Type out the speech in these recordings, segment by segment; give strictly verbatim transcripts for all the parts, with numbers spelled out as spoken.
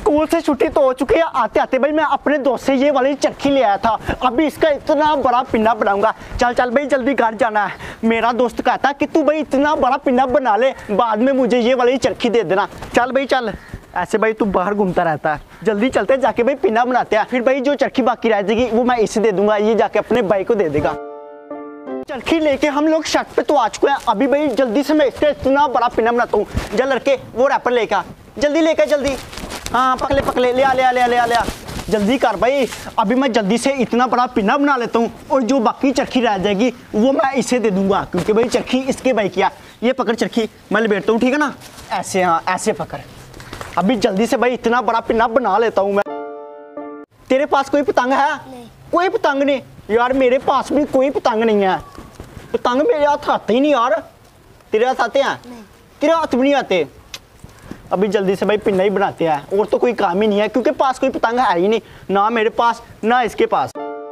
School से छुट्टी तो हो चुकी है, आते आते भाई मैं अपने दोस्त से ये वाली चरखी ले आया था। अभी इसका इतना बड़ा पिन्ना बनाऊंगा। चल चल भाई जल्दी घर जाना है। मेरा दोस्त कहता कि तू भाई इतना बड़ा पिन्ना बना ले, बाद में मुझे ये वाली चरखी दे देना। चल भाई चल, ऐसे भाई तू बाहर घूमता रहता है, जल्दी चलते हैं जाके भाई पिन्ना बनाते हैं। फिर भाई जो चरखी बाकी रह जाएगी वो मैं इसे दे दूंगा, ये जाके अपने भाई को दे देगा। चरखी लेके हम लोग छत पे तो आ चुके हैं। अभी भाई जल्दी से मैं इसका इतना बड़ा पिन्ना बनाता हूँ। जल लड़के वो रैपर लेकर जल्दी लेकर जल्दी, हाँ पकले पकले ले आ ले आ ले आ ले आ ले आ जल्दी कर भाई। अभी मैं जल्दी से इतना बड़ा पिन्ना बना लेता हूँ और जो बाकी चरखी रह जाएगी वो मैं इसे दे दूंगा, क्योंकि भाई चरखी इसके भाई किया। ये पकड़ चरखी, मैं लपेटता हूँ, ठीक है ना, ऐसे, हाँ ऐसे पकड़। अभी जल्दी से भाई इतना बड़ा पिन्ना बना लेता हूँ मैं। तेरे पास कोई पतंग है? नहीं। कोई पतंग नहीं यार, मेरे पास भी कोई पतंग नहीं है। पतंग मेरे हाथ आते ही नहीं यार। तेरे हाथ आते हैं? नहीं। तेरे हाथ भी नहीं आते। अभी जल्दी से भाई पिन्ना ही बनाते हैं, और तो कोई काम ही नहीं है, क्योंकि पास कोई पतंग है ही नहीं, ना मेरे पास ना इसके पास।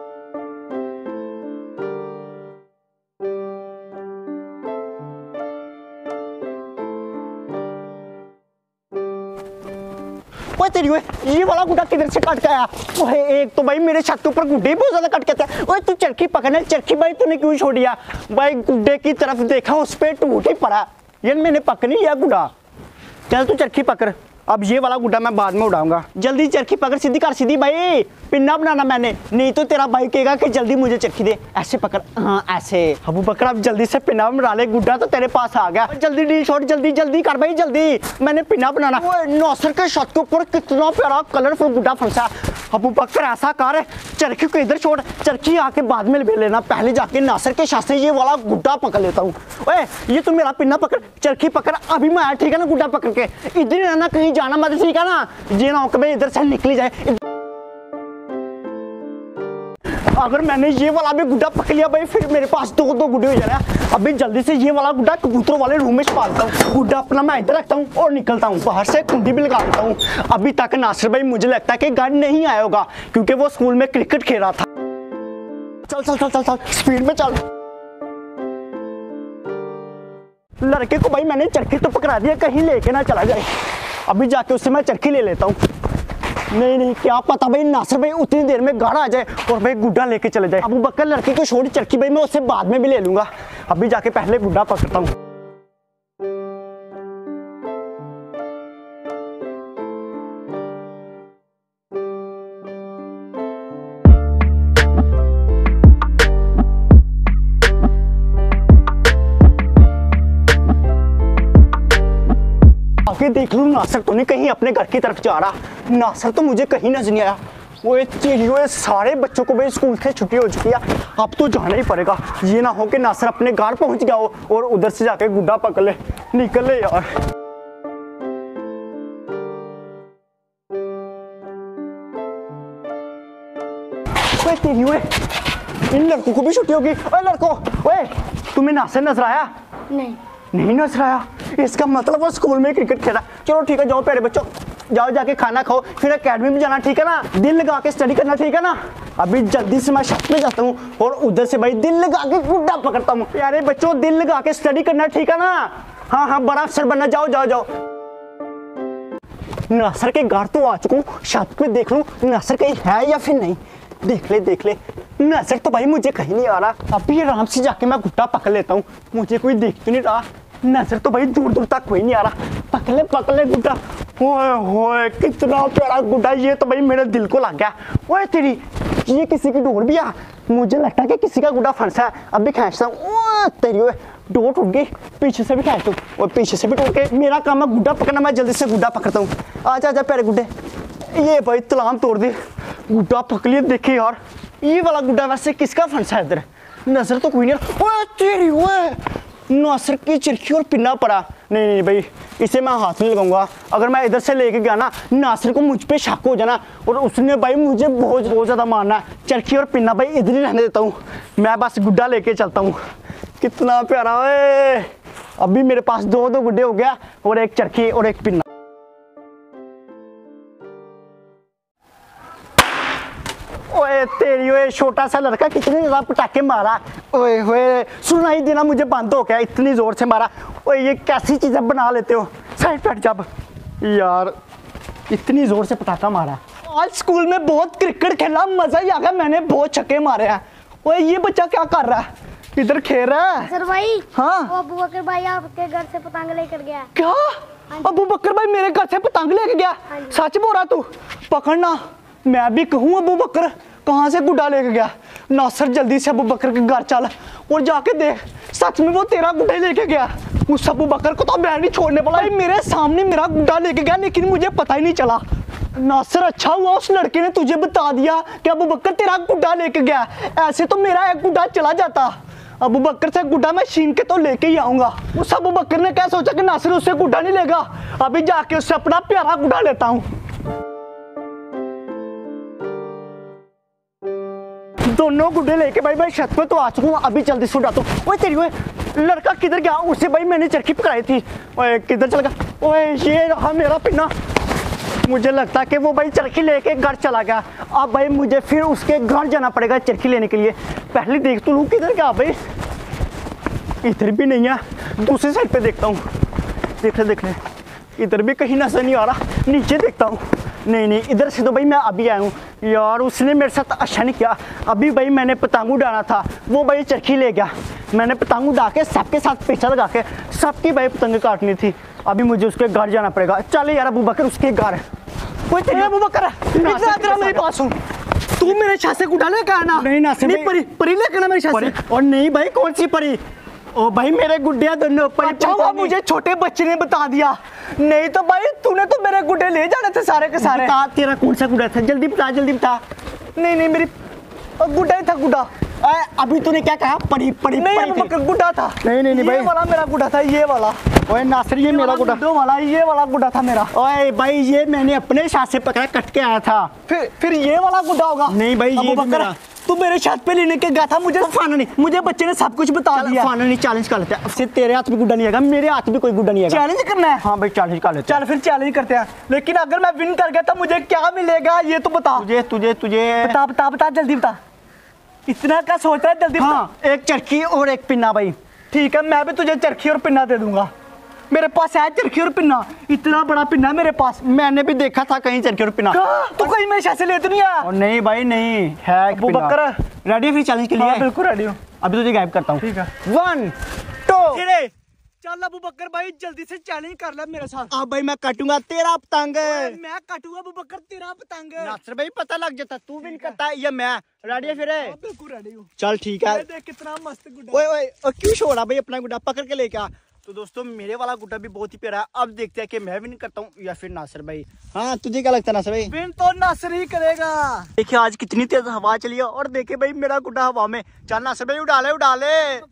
ओए तेरी ओए, ये वाला गुड्डा किधर से कट गया? ओए एक तो भाई मेरे छत के ऊपर गुड्डे बहुत ज्यादा कट गए थे। ओए तू चरखी पकड़ने, चरखी भाई तूने क्यों छोड़ दिया? भाई गुड्डे की तरफ देखा, उस पे टूट ही पड़ा। यार मैंने पकड़ नहीं लिया गुड्डा। चल तू चरखी पकड़, अब ये वाला गुड्डा मैं बाद में उड़ाऊंगा। जल्दी चरखी पकड़, सीधी कर सीधी भाई, पिन्ना बनाना मैंने, नहीं तो तेरा भाई कहेगा कि जल्दी मुझे चरखी दे। ऐसे पकड़, हाँ ऐसे। अबू बकर अब जल्दी से पिन्ना बना ले, गुड्डा तो तेरे पास आ गया। जल्दी डी शॉट, जल्दी जल्दी कर भाई जल्दी, मैंने पिन्ना बनाना। नौसर के छत के ऊपर कितना प्यारा कलरफुल गुड्डा फंसा। अबू बकर ऐसा कर, चरखी को इधर छोड़, चरखी आके बाद में ले लेना, पहले जाके नासर के छत से ये वाला गुड्डा पकड़ लेता हूँ। ओए ये तो मेरा पिन्ना पकड़, चरखी पकड़, अभी मैं आया, ठीक है ना, गुड्डा पकड़ के। इधर ही रहना, कहीं जाना मत, ठीक है ना, ये ना हो कि भाई इधर से निकली जाए। अगर मैंने ये वाला भी गुड्डा पकड़ लिया भाई, फिर मेरे पास दो दो गुड्डे हो जाए। अभी जल्दी से ये वाला गुड्डा कबूतर वाले रूम में छुपाता हूँ। गुड्डा अपना मैं इधर रखता हूँ और निकलता हूँ, बाहर से कुंडी भी लगा देता हूँ। अभी तक नासिर भाई मुझे लगता है कि घर नहीं आया होगा, क्योंकि वो स्कूल में क्रिकेट खेल रहा था। चल चल चल चल चल स्पीड में चल। लड़के को भाई मैंने चरखी तो पकड़ा दिया, कहीं लेके ना चला जाए। अभी जाके उससे मैं चरखी ले लेता हूँ। नहीं नहीं, क्या पता भाई नासिर भाई उतनी देर में गाड़ा आ जाए और भाई गुड्डा लेके चले जाए। अबू बकर लड़के को छोड़, चरखी भाई मैं उससे बाद में भी ले लूंगा। अभी जाके पहले गुड्डा पकड़ता हूँ। आगे देख लूं नासिर तो नहीं कहीं अपने घर की तरफ जा रहा। नासिर तो मुझे कहीं नजर नहीं आया। वो ये सारे बच्चों को भाई स्कूल से छुट्टी हो चुकी है, अब तो जाना ही पड़ेगा। ये ना हो कि नासिर अपने घर पहुंच गया हो और उधर से जाके गुड्डा पकड़ ले। निकल ले यार। ओए तेरी ओए, इन लड़कों को भी छुट्टी होगी। ओए लड़कों, ओए तुम्हें नासिर नजर आया? नहीं नहीं नजर आया, इसका मतलब वो स्कूल में क्रिकेट खेला। चलो ठीक है, जाओ प्यारे बच्चों, जाओ जाके खाना खाओ, फिर एकेडमी में जाना, ठीक है ना, दिल लगा के स्टडी करना, ठीक है ना। अभी जल्दी से मैं छत में जाता हूँ और उधर से भाई दिल लगा के गुड्डा पकड़ता हूँ। प्यारे बच्चों दिल लगा के स्टडी करना, ठीक है ना, हाँ हाँ बड़ा अफसर बनना। जाओ जाओ जाओ। नासिर के घर तो आ चुका हूँ, छत पे देख लूँ नासिर कहीं है या फिर नहीं। देख ले देख ले, नासिर तो भाई मुझे कहीं नहीं आ रहा। अभी आराम से जाके मैं गुड्डा पकड़ लेता हूँ, मुझे कोई देख तो नहीं रहा। नासिर तो भाई दूर दूर तक कोई नहीं आ रहा। पकड़े पकड़े गुड्डा, ओए होए कितना प्यारा गुड्डा, ये तो भाई मेरे दिल को लग गया। ओए तेरी, ये किसी की डोर भी है, मुझे लगता है कि किसी का गुड्डा फंसा है। अभी खींचता हूँ, तेरी ओए डोर टूट गई, पीछे से भी खींचता हूँ और पीछे से भी टूट गई। मेरा काम है गुड्डा पकड़ना, मैं जल्दी से गुड्डा पकड़ता हूँ। आजा आजा प्यारे गुड्डे, ये भाई तलाम तोड़ दी, गुड्डा पकड़ लिया। देखे यार ये वाला गुड्डा वैसे किसका फंसा है इधर, नजर तो कोई नहीं। ओए तेरी ओए, नासिर की चरखी और पिन्ना पड़ा। नहीं नहीं भाई, इसे मैं हाथ नहीं लगाऊंगा। अगर मैं इधर से लेके गया ना, नासिर को मुझ पे शक हो जाना और उसने भाई मुझे बहुत बहुत ज़्यादा मारना। चरखी और पिन्ना भाई इधर ही रहने देता हूँ, मैं बस गुड्डा लेके चलता हूँ। कितना प्यारा है। अभी मेरे पास दो दो गुड्डे हो गया और एक चरखी और एक पिन्ना। ओए तेरी ओए, छोटा सा लड़का कितने ज्यादा पटाखे मारा। ओए होए, सुना ही देना मुझे बंद हो गया, इतनी जोर से मारा। ओए ये कैसी चीजें बना लेते हो, साइड पर जब यार इतनी जोर से पटाखा मारा। आज स्कूल में बहुत क्रिकेट खेला, मजा ही आ गया, मैंने बहुत छक्के मारे हैं। ओए ये बच्चा क्या कर रहा है, इधर खेल रहा है? सर भाई, हाँ अबू बकर भाई आपके घर से पतंग लेकर गया। क्या? अबू बकर भाई मेरे घर से पतंग लेके गया? सच बोल रहा तू? पकड़ना, मैं भी कहूँ अबू बकर कहाँ से गुड्डा लेके गया। नासिर जल्दी से अबू बकर के घर चल और जाके देख सच में वो तेरा गुड्डा लेके गया। उस अबू बकर को तो मैं नहीं छोड़ने वाला। मेरे सामने मेरा गुड्डा लेके गया लेकिन मुझे पता ही नहीं चला। नासिर अच्छा हुआ उस लड़के ने तुझे बता दिया कि अबू बकर तेरा गुड्डा लेके गया, ऐसे तो मेरा एक गुड्डा चला जाता। अबू बकर से गुड्डा मैं छीन के तो लेके ही आऊंगा। उस अबू बकर ने क्या सोचा कि नासिर उससे गुड्डा नहीं लेगा, अभी जाके उससे अपना प्यारा गुड्डा लेता हूँ। दोनों गुड्डे लेके भाई भाई छत पे तो आ चुका हूँ, अभी जल्दी से उठाता हूँ। ओए तेरी ओए लड़का किधर गया? उससे भाई मैंने चरखी पकड़ाई थी। ओए किधर चला गया? ओए ये रहा मेरा पिन्ना। मुझे लगता है कि वो भाई चरखी लेके घर चला गया। अब भाई मुझे फिर उसके घर जाना पड़ेगा चरखी लेने के लिए। पहले देख तो लूँ किधर गया भाई। इधर भी नहीं है, दूसरी साइड पे देखता हूँ। देख ले देख ले, इधर भी कहीं नजर नहीं आ रहा। नीचे देखता हूँ, नहीं नहीं इधर से तो भाई मैं अभी आया हूँ। यार उसने मेरे साथ अच्छा नहीं किया। अभी भाई मैंने पतंग उड़ाना था, वो भाई चरखी ले गया। मैंने पतंग उड़ा के सबके साथ पीछा लगा के सबकी भाई पतंग काटनी थी। अभी मुझे उसके घर जाना पड़ेगा। चल यार अबू बकर उसके घर। कोई तेरे अबू बकर इतना मेरे पास हूँ, तू मेरे छत से गुड्डा लेके आना। नहीं ना से परी परी लेके आना मेरे छत से। और नहीं भाई कौन सी परी? ओ भाई मेरे गुड्डे दोनों परी। अच्छा हुआ मुझे छोटे बच्चे ने बता दिया, नहीं तो भाई तूने तो मेरे गुड्डे ले जाने थे सारे के सारे। बता तेरा कौन सा गुड्डा था, जल्दी बता जल्दी बता। नहीं नहीं मेरी गुड्डा ही था गुड्डा। अभी तूने क्या कहा? परी परी नहीं परी गुड्डा था। नहीं नहीं नहीं भाई ये वाला मेरा गुड्डा था, ये वाला। ओए नासिर ये मेरा गुड्डा वाला, ये वाला गुड्डा था मेरा। ओए भाई ये मैंने अपने साथ से पकड़ा कट के आया था। फिर फिर ये वाला गुड्डा होगा? नहीं भाई ये मेरा। तू मेरे छत पे लेने के गया था, मुझे फाना नहीं, मुझे बच्चे ने सब कुछ बता दिया। फाना नहीं, चैलेंज कर लेते हैं। अब तेरे हाथ में गुड्डा नहीं आएगा, मेरे हाथ में कोई गुड्डा नहीं आएगा। चैलेंज करना है? हाँ भाई चैलेंज कर लेते हैं। चल फिर चैलेंज करते हैं, लेकिन अगर मैं विन कर गया तो मुझे क्या मिलेगा ये तो बता। तुझे तुझे तुझे बता बता बता जल्दी बता। इतना क्या सोच रहा है, जल्दी बता। हाँ एक चरखी और एक पिन्ना भाई। ठीक है मैं भी तुझे चरखी और पिन्ना दे दूंगा। मेरे पास है चरखी और पिन्ना, इतना बड़ा पिन्ना मेरे पास। मैंने भी देखा था कहीं चरखी और पिन्ना। तू कहीं मेरे शायद से लेते नहीं आया? नहीं भाई नहीं है। अबू बकर रेडी फिर चैलेंज के लिए? हाँ, बिल्कुल रेडी हूँ। अभी तुझे गायब करता हूँ। ठीक है वन टू चल अबू बकर भाई जल्दी से चैलेंज कर ले मेरे साथ। अब भाई मैं काटूंगा तेरा पतंग। मैं काटूंगा अबू बकर तेरा पतंग। नासिर भाई पता लग जाता तू विन करता है या मैं। रेडी है फिर? बिल्कुल रेडी हूँ। चल ठीक है। देख कितना मस्त गुड्डा। ओए ओए क्यों छोड़ा भाई अपना गुड्डा, पकड़ के लेके आ। तो दोस्तों मेरे वाला गुड्डा भी बहुत ही प्यारा है। अब देखते हैं कि मैं विन करता हूँ या फिर नासिर भाई। हाँ तुझे क्या लगता है नासिर भाई? विन तो नासिर ही करेगा। देखिए आज कितनी तेज हवा चली है और देखे भाई मेरा गुड्डा हवा में। चल नासिर भाई उड़ा ले उड़ा ले।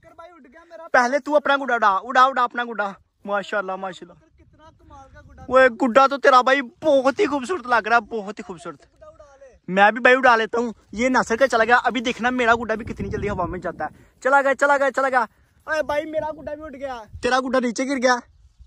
पहले तू अपना गुड्डा उड़ा उड़ा उड़ा अपना गुड्डा। माशाल्लाह माशाल्लाह कितना कमाल का गुड्डा। वो गुड्डा तो तेरा भाई बहुत ही खूबसूरत लग रहा है, बहुत ही खूबसूरत। मैं भी भाई उड़ा लेता हूँ। ये नासिर का चला गया, अभी देखना मेरा गुड्डा भी कितनी जल्दी हवा में जाता है। चला गया चला गया चला गया। अरे भाई मेरा गुड्डा भी उठ गया, तेरा गुड्डा नीचे गिर गया।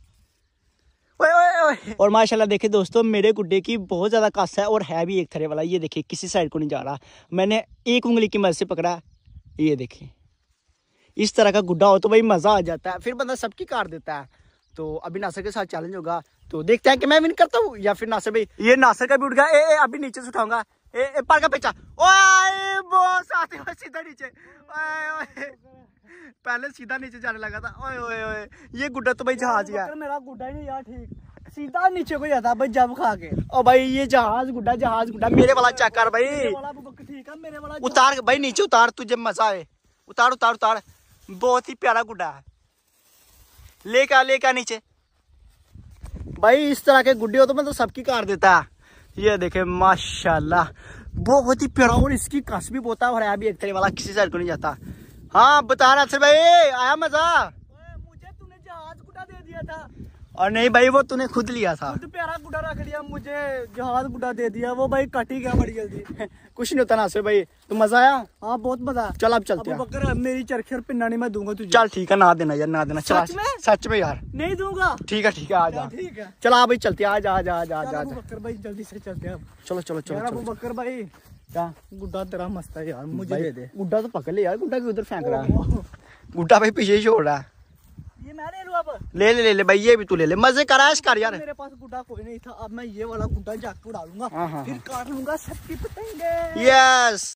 ओए ओए ओए। और माशाल्लाह देखिए दोस्तों मेरे गुड्डे की बहुत ज्यादा कस है और है भी एक थरे वाला। ये देखिए किसी साइड को नहीं जा रहा, मैंने एक उंगली की मदद से पकड़ा। ये देखिए इस तरह का गुड्डा हो तो भाई मजा आ जाता है, फिर बंदा सबकी काट देता है। तो अभी नासिर के साथ चैलेंज होगा, तो देखते हैं कि मैं विन करता हूँ या फिर नासिर भाई। ये नासिर का भी उठ गया। ए, ए, अभी नीचे से उठाऊंगा। ए, ए, पर का पेचा। ओए बॉस आते हुए सीधा नीचे। ओए ओए पहले सीधा नीचे जाने लगा था। ओए ओए ओए ये गुड्डा तो भाई जहाज गया। मेरा गुड्डा ही नहीं यार ठीक, सीधा नीचे को जाता भाई जब खा के। ओ भाई ये जहाज गुड्डा जहाज गुड्डा मेरे वाला चेक कर भाई। ठीक है मेरे वाला उतार भाई नीचे उतार, तुझे मजा आए। उतार उतार उतार, बहुत ही प्यारा गुड्डा है। लेका लेका नीचे भाई। इस तरह के गुड्डे हो तो मैं तो सबकी काट देता है। ये देखे माशाल्लाह बहुत ही प्यारा और इसकी कस भी बहुत है और है भी एक तरह वाला, किसी साइड को नहीं जाता। हाँ बता नासिर भाई आया मजा? मुझे तूने जहाज गुड्डा दे दिया था। और नहीं भाई वो तूने खुद लिया था। खुद प्यारा गुड्डा रख लिया, मुझे जहाज गुड्डा दे दिया। वो भाई कट ही गया बड़ी जल्दी। कुछ नहीं होता नासिर भाई। तो मजा आया? हाँ बहुत मजा। चल अब चलते हैं। बकर मेरी चरखी और पिन्ना नहीं मैं दूंगा तुझे। चल ठीक है ना देना यार ना देना। सच में? सच में यार नहीं दूंगा। ठीक है ठीक है आ जा। ठीक है चल आ भाई चलते आ जा आ जा आ जा। बकर भाई जल्दी से चलते हैं। चलो चलो चलो बकर भाई। क्या गुड्डा तेरा मस्त है यार, मुझे दे दे। गुड्डा तो पकड़ ले यार, गुड्डा की उधर फेंक रहा है। गुड्डा भाई पीछे ही छोड़ रहा है। ये मैं ले लूं अब? ले ले ले ले भाई, ये भी तू ले ले, मजे कर ऐश कर यार। मेरे पास गुड्डा कोई नहीं था, अब मैं ये वाला गुड्डा जाके उड़ा लूंगा, हाँ, हाँ, फिर काट लूंगा सबकी पतंगे। यस